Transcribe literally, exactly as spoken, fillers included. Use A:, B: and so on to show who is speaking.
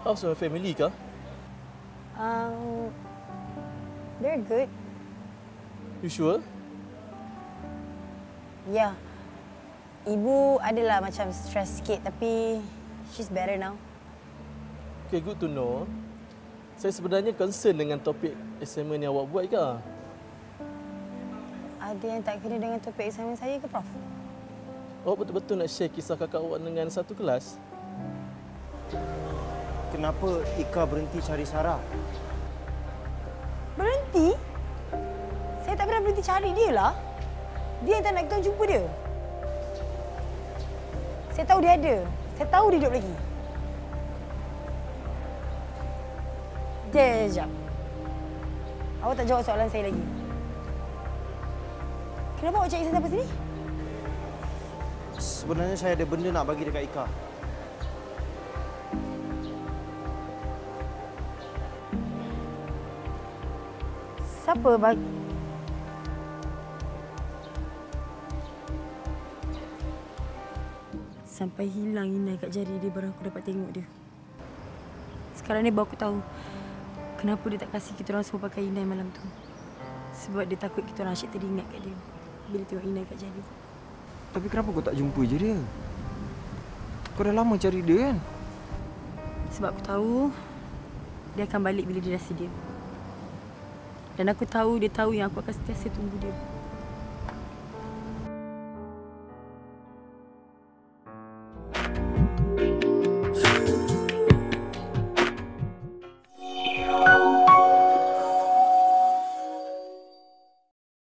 A: How's your family, kah?
B: Um, they're good.
A: You sure?
B: Yeah. Ibu adalah macam stress sikit tapi she's better now.
A: Okay, good to know. Saya sebenarnya concern dengan topik assignment yang awak buat, kah?
B: Ada yang tak kena dengan topik assignment saya ke, Prof?
A: Awak betul-betul nak share kisah kakak awak dengan satu kelas?
C: Kenapa Ika berhenti cari Sarah?
B: Berhenti? Saya tak pernah berhenti cari dia lah. Dia yang tak nak kita jumpa dia. Saya tahu dia ada. Saya tahu dia hidup lagi. Sekejap. Awak tak jawab soalan saya lagi. Kenapa awak cari saya sampai sini?
C: Sebenarnya saya ada benda nak bagi dekat Ika.
B: Siapa bagi? Sampai hilang inai kat jari dia baru aku dapat tengok dia. Sekarang ni baru aku tahu kenapa dia tak kasih kita orang semua pakai inai malam tu. Sebab dia takut kita orang asyik teringat kat dia bila tengok inai kat jari.
D: Tapi kenapa kau tak jumpa je dia? Kau dah lama cari dia kan?
B: Sebab aku tahu dia akan balik bila dia dah sedia. Dan aku tahu dia tahu yang aku akan sentiasa tunggu dia.